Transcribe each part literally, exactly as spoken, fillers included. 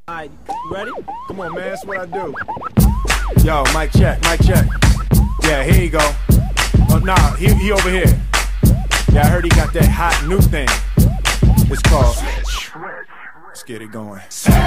Alright, you ready? Come on, man, that's what I do. Yo, mic check, mic check. Yeah, here you go. Oh, nah, he, he over here. Yeah, I heard he got that hot new thing. It's called Switch. Let's get it going.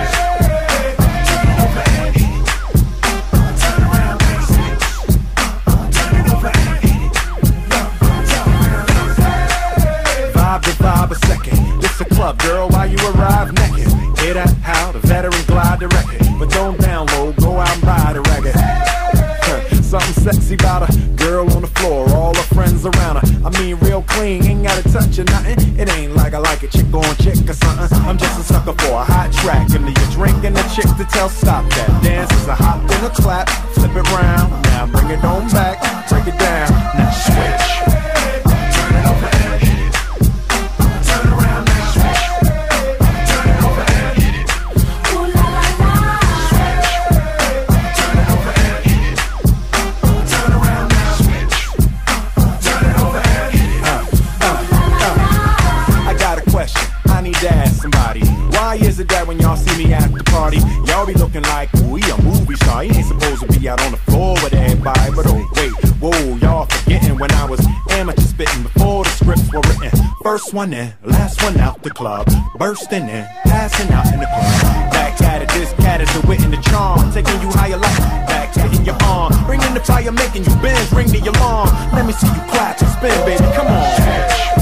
Vibe to vibe a second. This a club, girl, while you arrive naked. Hear that? How the veteran glide the record. But don't download, go out and buy the record. Something sexy about a girl on the floor, all her friends around her. I mean real clean, ain't gotta touch or nothing. It ain't like I like a chick on chick or something. I'm just a sucker for a hot track. And you're drinking a chick to tell stop that. Dance is a hop and a clap, flip it round. Now bring it on back, break it down. Now switch. Why is it that when y'all see me at the party, y'all be looking like, ooh, he a movie star? He ain't supposed to be out on the floor with everybody. But oh wait, whoa, y'all forgetting when I was amateur spitting before the scripts were written. First one in, last one out the club, bursting in, passing out in the club. Back at it, this cat is the wit and the charm, taking you higher like back taking your arm, bringing the fire, making you bend, ring the alarm. Let me see you clap and spin, baby, come on.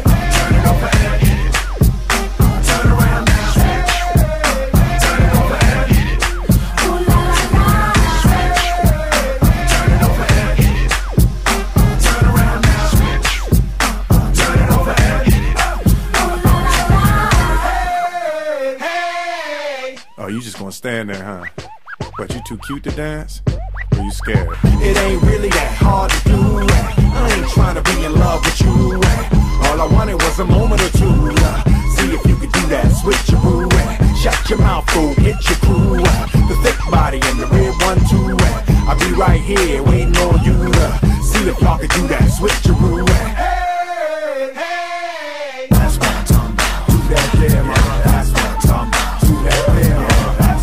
You just gonna stand there, huh? But you too cute to dance? Or you scared? It ain't really that hard to do. I ain't trying to be in love with you. All I wanted was a moment or two. See if you could do that switcheroo. Shut your mouth, fool, hit your crew. The thick body and the red one too. I'll be right here waiting on you to see if y'all could do that switcheroo. Hey, hey, that's what I'm talking about. Do that there, man. That's what I'm talking about. Do that there, man.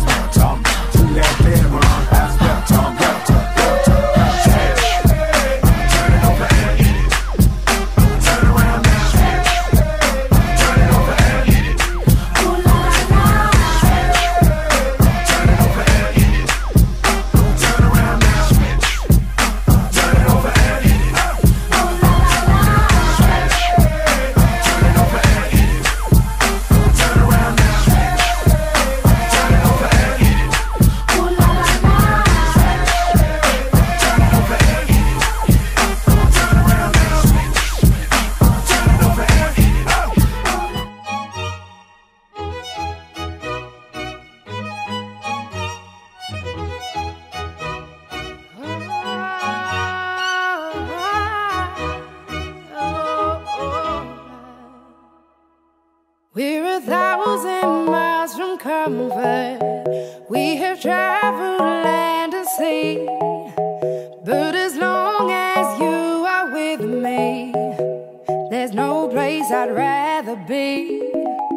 We're a thousand miles from comfort. We have traveled land and sea. But as long as you are with me, there's no place I'd rather be.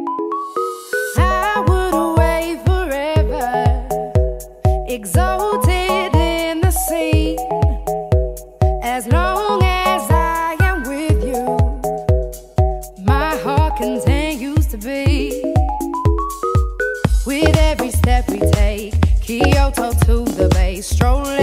I would away forever, exalted in the sea. As long as I am with you, my heart continues to be. With every step we take, Kyoto to the bay, strolling